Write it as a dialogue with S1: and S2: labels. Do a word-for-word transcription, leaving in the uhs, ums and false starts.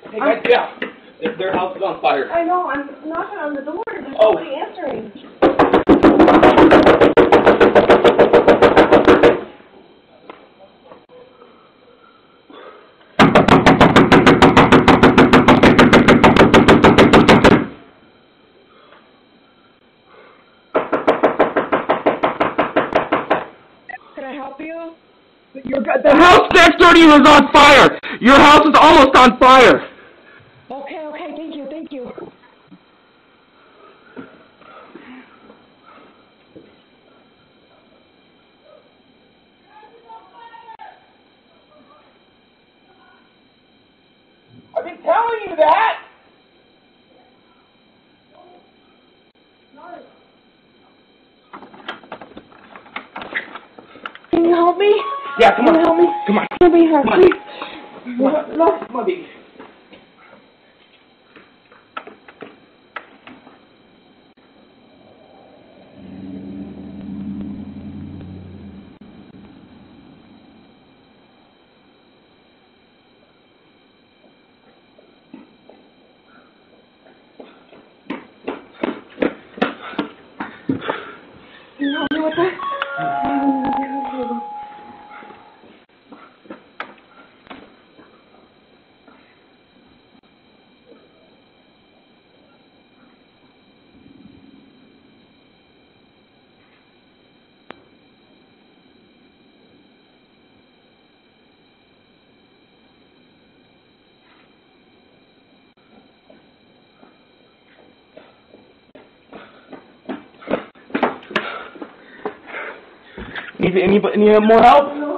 S1: Hey guys, yeah. Their, their house is on fire.
S2: I know, I'm knocking on the door. There's
S1: Oh.
S2: nobody answering. Can I help you?
S1: Your, the house next door to you is on fire. Your house is almost on fire.
S2: Okay, okay, thank you, thank you.
S1: I've been telling you that.
S2: Can you help me?
S1: Yeah, come
S2: Can
S1: on.
S2: you help me?
S1: Come on.
S2: Come here,
S1: Come on.
S2: please.
S1: Come on.
S2: Look.
S1: Come on, baby.
S2: Can you help me with that?
S1: Need any, any more help?